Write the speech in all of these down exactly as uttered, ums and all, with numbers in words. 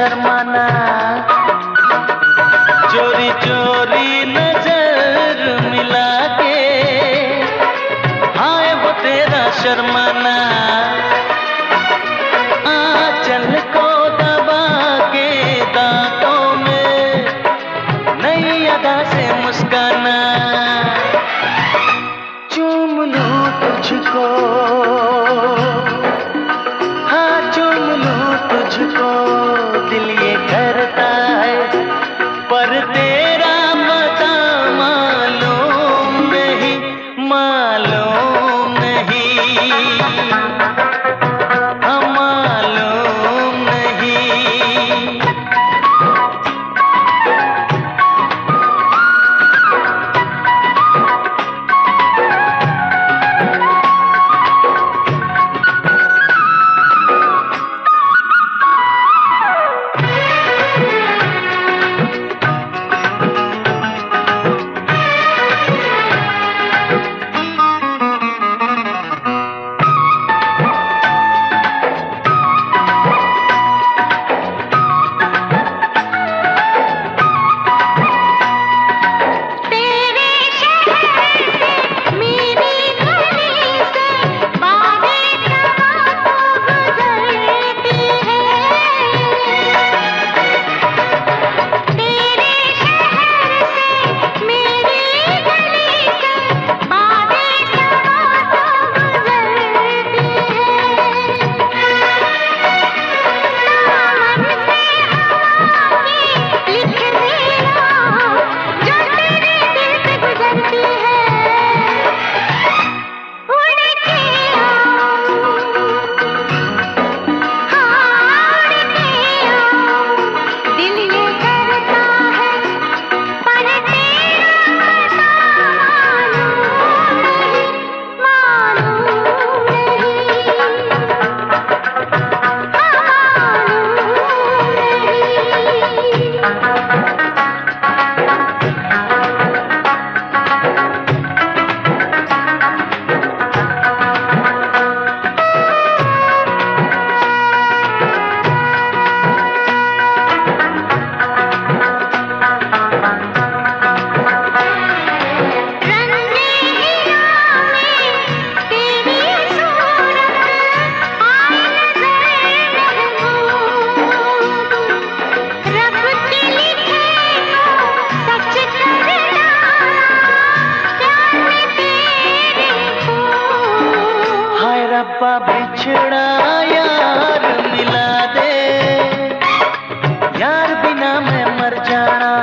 शर्माना, चोरी चोरी नजर मिला के हाय वो तेरा शर्माना, आंचल को दबा के दांतों में नई अदा से मुस्काना, चूम लूं तुझको, हाँ चूम लूं तुझको, दिल ये करता है पर तेरा पता मालूम नहीं, मालूम नहीं, हाँ मालूम नहीं। रब्बा बिछड़ा यार मिला दे, यार बिना मैं मर जाना,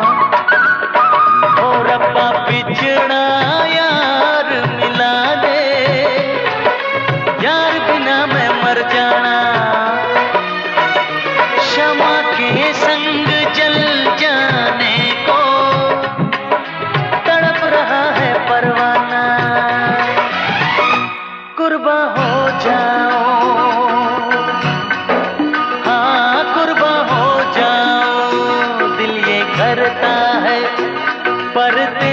ओ रब्बा बिछड़ा यार मिला दे, यार बिना मैं मर जाना, शमा के संग जल जाने को तड़प रहा है परवाना, कुर्बा हो जाओ, हाँ कुर्बा हो जाओ, दिल ये करता है पर